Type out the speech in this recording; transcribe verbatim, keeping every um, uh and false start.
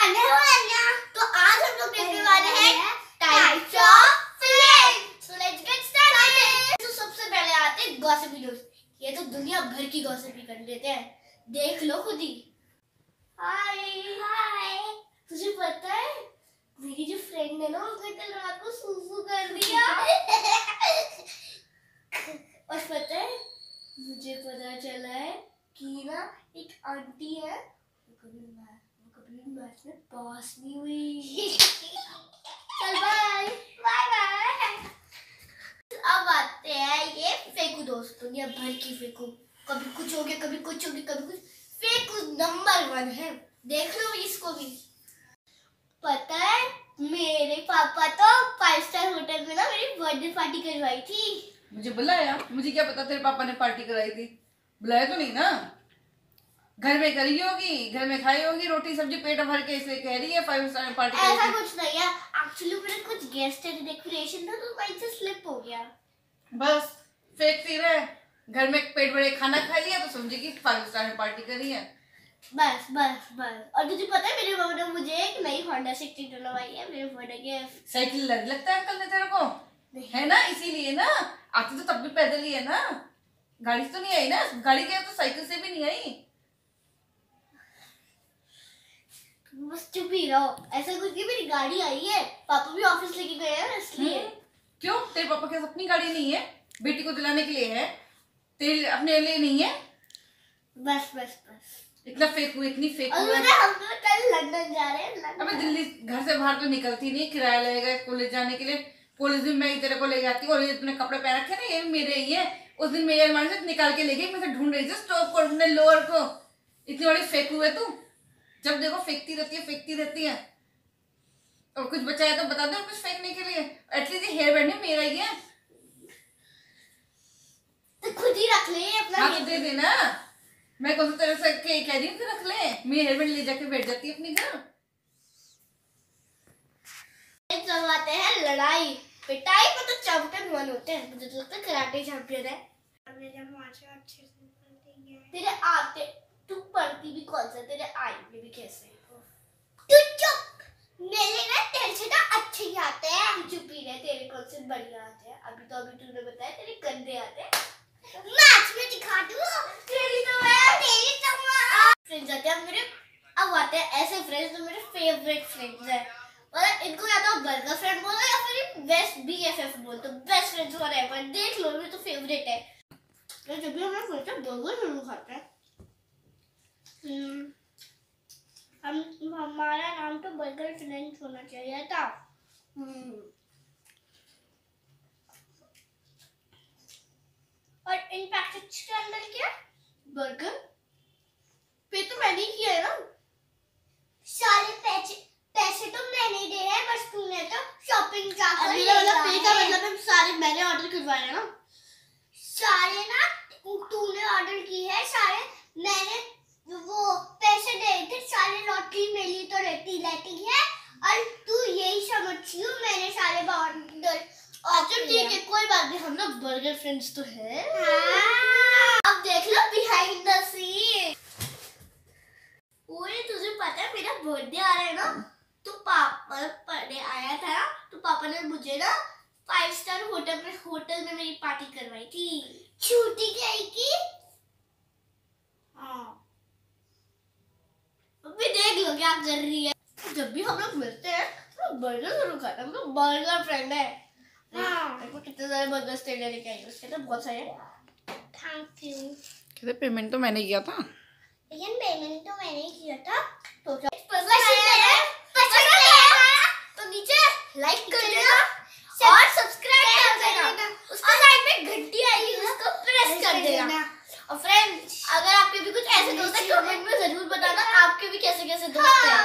अन्या। तो आज हम लोग देखने वाले हैं types of friends. So let's get started. तो सबसे पहले आते हैं गॉसिपी न्यूज़। ये तो दुनिया भर की गॉसिपी कर लेते हैं, देख लो खुद ही। हाय हाय, तुझे पता है मेरी जो फ्रेंड है ना, उसने कल रात को सूसू कर दिया। और पता है मुझे पता चला है कि ना एक आंटी है, वो कभी वो कभी मैच में पास नहीं हुई। चल बाय बाय बाय। अब आते हैं ये फेकू दोस्त, दुनिया भर की फेकू। कभी कुछ हो गया, कभी कुछ हो गया, कभी कुछ। फेकू नंबर वन है, देख लो इसको भी। पता है मेरे पापा तो फाइव स्टार होटल में ना मेरी बर्थडे पार्टी करवाई थी। मुझे बुलाया? मुझे क्या पता तेरे पापा ने पार्टी कराई थी। बुलाया तो नहीं ना, घर में करी होगी, घर में खाई होगी रोटी सब्जी पेट भर के, इसलिए कह रही है फाइव स्टार में पार्टी। ऐसा कुछ नहीं है, एक्चुअली मेरे कुछ गेस्ट डेकोरेशन था तो माइंड से स्लिप हो गया। बस फेंकती रहे, घर में पेट भरे खाना खा लिया तो समझे कि फाइव स्टार में पार्टी करी है। बस बस बस। और तुझे पता है मेरे मामा ने मुझे एक नई होंडा सिक्सटी डलवाई है मेरे बर्थडे गिफ्ट। साइकिल लग लगता है अंकल ने तेरे को, है ना? इसीलिए ना आती तो तब भी पैदल ही है ना, गाड़ी से तो नहीं आई ना। गाड़ी गया तो साइकिल से भी नहीं आई। बस चुप ही रहो। ऐसा कुछ नहीं, मेरी गाड़ी आई है, पापा भी ऑफिस लेके गए हैं इसलिए। क्यों? तेरे पापा के अपनी गाड़ी नहीं है? बेटी को दिलाने के लिए है, तेरे अपने लिए नहीं है। बस बस बस। इतना फेक हुई, इतनी फेक हुई। हम तो कल लंदन जा रहे हैं। अबे दिल्ली घर से बाहर तो निकलती नहीं, किराया लगेगा कॉलेज जाने के लिए। कॉलेज में मैं तेरे को ले जाती हूँ और ये तूने कपड़े पहन रखे ना, ये मेरे ही है। उस दिन मेरी अलमारी से निकाल के ले गई, मैं से ढूंढ रही थी स्टॉप को, अपने लोअर को। इतनी बड़ी फेक हुई है तू, जब देखो फेंकती रहती है फेंकती रहती है। और कुछ बचा है तो बता दो कुछ फेंकने के लिए। एटलीस्ट ये हेयर बैंड मेरा ही है, तो खुद ही रख ले अपना। हाँ तो दे देना। मैं कौन सा तेरे से कह रही हूँ कि रख ले, मेरी हेयर बैंड ले जाके बैठ जाती है अपने घर। चलवाते हैं लड़ाई पिटाई में तो चैंपियन वन होते हैं। मुझे तो लगता है कराटे चैंपियन है। तेरे आते तू पढ़ती भी कौन सा, तेरे आई में भी कैसे? तू चुप, मेरे ना तेरे से ना अच्छे ही आते हैं। तू चुप ही रह, तेरे कौन से बढ़िया आते हैं? अभी तो अभी तूने बताया तेरे गंदे आते हैं। मैच में दिखा दूँ तेरी तो मैं तेरी तो मैं। फ्रेंड्स आते हैं मेरे, अब आते हैं ऐसे फ्रेंड्स जो मेरे फेवरेट फ्रेंड्स हैं। मतलब इनको या तो बर्गर फ्रेंड बोलो या फिर बेस्ट बीएफएफ बोल, तो बेस्ट फ्रेंड्स फॉरएवर। देख लो मेरे तो फेवरेट है। तो जब भी हम लोग सोचते बर्गर जरूर खाते हैं। हम हमारा नाम तो बर्गर फ्रेंड्स होना चाहिए था। और इन पैकेट्स के अंदर क्या बर्गर पे तो मैंने ही किया है ना। सारे पैसे पैसे तो मैंने ही दिए हैं, बस तूने तो शॉपिंग जाकर मतलब पे का मतलब हम सारे मैंने ऑर्डर करवाए हैं ना। सारे ना तूने ऑर्डर की है, सारे मैंने वो पैसे दे थे, सारे लॉटरी मेरी तो रहती रहती है। और तू यही समझती हूँ मैंने सारे ऑर्डर। अच्छा ठीक है कोई बात नहीं, हम लोग बर्गर फ्रेंड्स तो है। हाँ। अब देख लो बिहाइंड द सीन। ओए तुझे पता है मेरा बर्थडे आ रहा है ना, तो पापा बर्थडे आया था ना, तो पापा ने मुझे ना फाइव स्टार होटल में होटल में मेरी पार्टी करवाई थी। छुट्टी गई की। हाँ अभी देख लो क्या कर रही है। जब भी हम लोग मिलते हैं तो बर्गर जरूर खाते हैं, हम लोग बर्गर फ्रेंड है। हाँ देखो कितने सारे बर्गर स्टेट लेके आई, उसके तो बहुत सारे। Thank you. कहते पेमेंट तो मैंने किया था, लेकिन पेमेंट तो मैंने ही किया था। तो क्या तो नीचे लाइक कर देना और सब्सक्राइब कर देना, उसके साइड में घंटी आएगी उसको प्रेस कर देना। और फ्रेंड्स अगर आपके भी कुछ ऐसे दोस्त हैं कमेंट में जरूर बताना आपके भी कैसे कैसे दोस्त हैं।